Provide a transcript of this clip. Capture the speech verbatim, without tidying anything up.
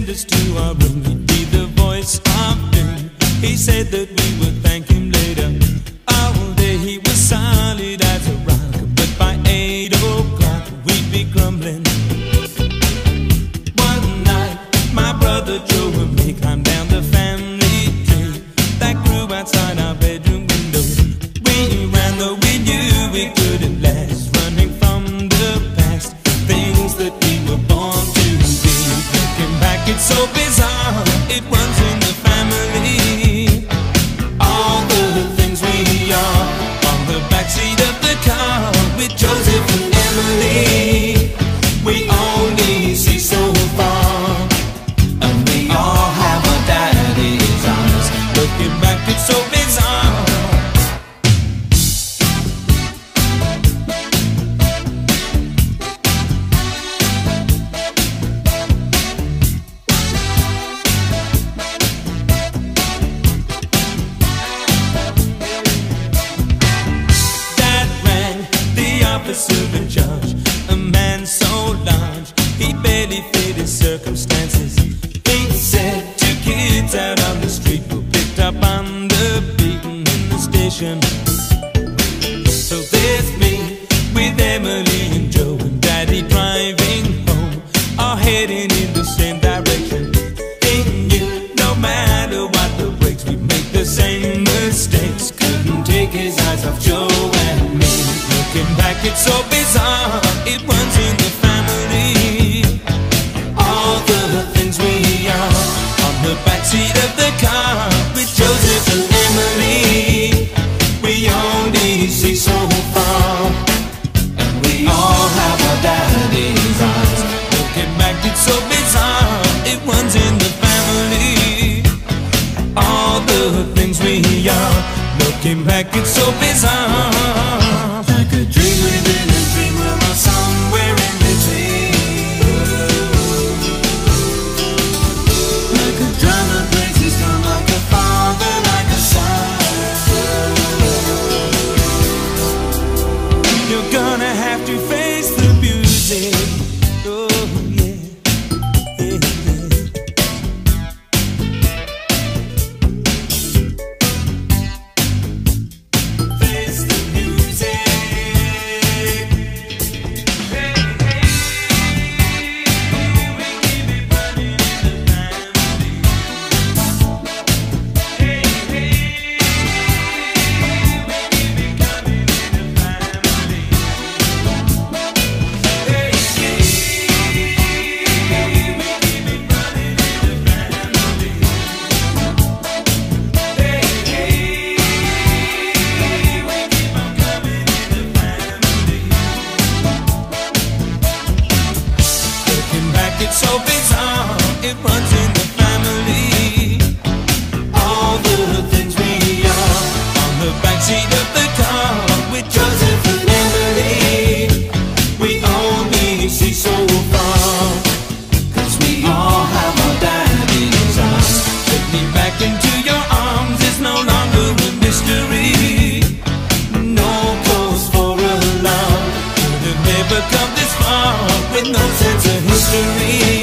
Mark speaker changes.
Speaker 1: send us to our room. He'd be the voice of doom. He said that we would thank him later. All day he was solid as a rock, but by eight o'clock we'd be crumbling. One night my brother Joe and me climbed down the family tree that grew outside our bedroom window. We ran though we knew we couldn't last, running from the past, things that we were born to be. Looking back, it's so bizarre, it runs in the family. All the things we are on the backseat of the car with Joseph and Emily. We only see so far, and we all have our daddy's eyes. Looking back, it's so bizarre. Officer in charge, a man so large he barely fit his circumstances. He said two kids out on the street were picked up on the beaten in the station. So there's me with Emily and Joe and Daddy driving home, all heading in the same direction. He knew no matter what the brakes, we'd make the same mistakes. Couldn't take his eyes off Joe and me. Looking back, it's so bizarre, it runs in the family. All the things we are on the backseat of the car with Joseph and Emily. We only see so far, and we all have our daddy's eyes. Looking back, it's so bizarre, it runs in the family. All the things we are, looking back, it's so bizarre. Like a dream within a dream, we're somewhere in between. Like a drama breaks his down, like a father, like a son. You're gonna have to face the music. Oh yeah, yeah, yeah. Face the music. It's so bizarre, it runs in the family. All the things we are on the backseat of the car with Joseph and Emily. We only see so far, cause we all have our daddy's eyes. Take me back into your arms, it's no longer a mystery. No cause for alarm, could have never come this far with no sense of history.